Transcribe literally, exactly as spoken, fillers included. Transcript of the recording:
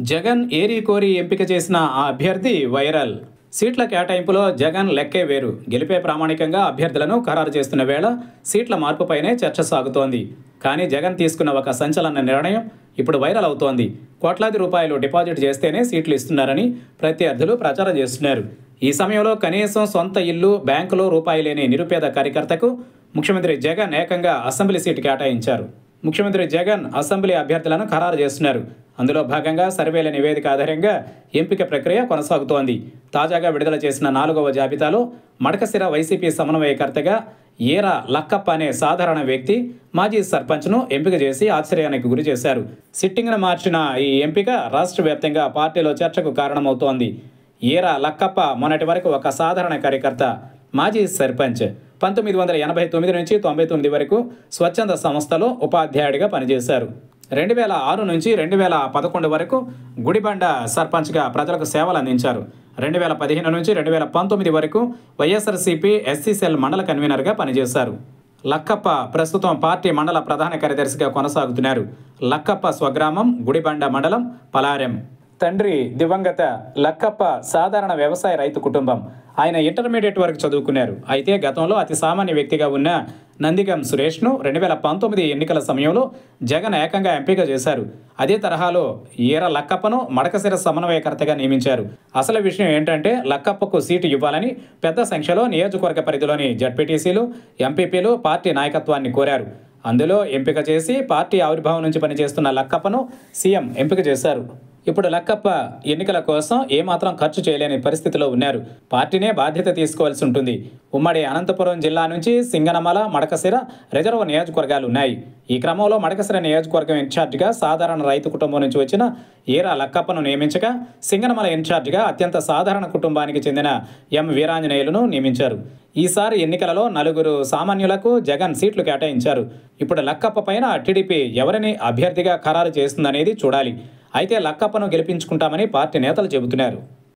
జగన్ ఏరి కోరి ఎంపిక చేసిన ఆ అభ్యర్థి వైరల్. సీట్ల కేటాయింపులో జగన్ లెక్కే వేరు. గెలిపే ప్రామాణికంగా అభ్యర్థులను ఖరారు చేస్తున్న వేళ సీట్ల మార్పుపైనే చర్చ సాగుతోంది. కానీ జగన్ తీసుకున్న ఒక సంచలన నిర్ణయం ఇప్పుడు వైరల్ అవుతోంది. కోట్లాది రూపాయలు డిపాజిట్ చేస్తేనే సీట్లు ఇస్తున్నారని ప్రత్యర్థులు ప్రచారం చేస్తున్నారు. ఈ సమయంలో కనీసం సొంత ఇల్లు, బ్యాంకులో రూపాయి లేని నిరుపేద కార్యకర్తకు ముఖ్యమంత్రి జగన్ ఏకంగా అసెంబ్లీ సీటు కేటాయించారు. ముఖ్యమంత్రి జగన్ అసెంబ్లీ అభ్యర్థులను ఖరారు చేస్తున్నారు. అందులో భాగంగా సర్వేల నివేదిక ఆధారంగా ఎంపిక ప్రక్రియ కొనసాగుతోంది. తాజాగా విడుదల చేసిన నాలుగవ జాబితాలో మడకశిర వైసీపీ సమన్వయకర్తగా ఏర లక్కప్ప అనే సాధారణ వ్యక్తి మాజీ సర్పంచ్ను ఎంపిక చేసి ఆశ్చర్యానికి గురి చేశారు. సిట్టింగ్ను మార్చిన ఈ ఎంపిక రాష్ట్ర వ్యాప్తంగా పార్టీలో చర్చకు కారణమవుతోంది. ఏర లక్కప్ప మొన్నటి వరకు ఒక సాధారణ కార్యకర్త, మాజీ సర్పంచ్. పంతొమ్మిది వందల ఎనభై తొమ్మిది నుంచి తొంభై తొమ్మిది వరకు స్వచ్ఛంద సంస్థలో ఉపాధ్యాయుడిగా పనిచేశారు. రెండు వేల ఆరు నుంచి రెండు వేల పదకొండు వరకు గుడిబండ సర్పంచ్గా ప్రజలకు సేవలు అందించారు. రెండు వేల పదిహేను నుంచి రెండు వేల పంతొమ్మిది వరకు వైఎస్ఆర్సీపీ ఎస్సీ సెల్ మండల కన్వీనర్గా పనిచేశారు. లక్కప్ప ప్రస్తుతం పార్టీ మండల ప్రధాన కార్యదర్శిగా కొనసాగుతున్నారు. లక్కప్ప స్వగ్రామం గుడిబండ మండలం పలారెం. తండ్రి దివంగత లక్కప్ప సాధారణ వ్యవసాయ రైతు కుటుంబం. ఆయన ఇంటర్మీడియట్ వరకు చదువుకున్నారు. అయితే గతంలో అతి సామాన్య వ్యక్తిగా ఉన్న నందిగం సురేష్ను రెండు వేల పంతొమ్మిది ఎన్నికల సమయంలో జగన్ ఏకంగా ఎంపిక చేశారు. అదే తరహాలో ఈర లక్కప్పను మడకశిర సమన్వయకర్తగా నియమించారు. అసలు విషయం ఏంటంటే లక్కప్పకు సీటు ఇవ్వాలని పెద్ద సంఖ్యలో నియోజకవర్గ పరిధిలోని జడ్పీటీసీలు, ఎంపీపీలు పార్టీ నాయకత్వాన్ని కోరారు. అందులో ఎంపిక చేసి పార్టీ ఆవిర్భావం నుంచి పనిచేస్తున్న లక్కప్పను సీఎం ఎంపిక చేశారు. ఇప్పుడు లక్కప్ప ఎన్నికల కోసం ఏమాత్రం ఖర్చు చేయలేని పరిస్థితిలో ఉన్నారు. పార్టీనే బాధ్యత తీసుకోవాల్సి ఉంటుంది. ఉమ్మడి అనంతపురం జిల్లా నుంచి సింగనమల, మడకశిర రిజర్వ్ నియోజకవర్గాలు ఉన్నాయి. ఈ క్రమంలో మడకశిర నియోజకవర్గం ఇన్ఛార్జిగా సాధారణ రైతు కుటుంబం నుంచి వచ్చిన ఈర లక్కప్పను నియమించగా, సింగనమల ఇన్ఛార్జిగా అత్యంత సాధారణ కుటుంబానికి చెందిన ఎం వీరాంజనేయులను నియమించారు. ఈసారి ఎన్నికలలో నలుగురు సామాన్యులకు జగన్ సీట్లు కేటాయించారు. ఇప్పుడు లక్కప్ప పైన టీడీపీ ఎవరిని అభ్యర్థిగా ఖరారు చేస్తుందనేది చూడాలి. అయితే లక్కప్పను గెలిపించుకుంటామని పార్టీ నేతలు చెబుతున్నారు.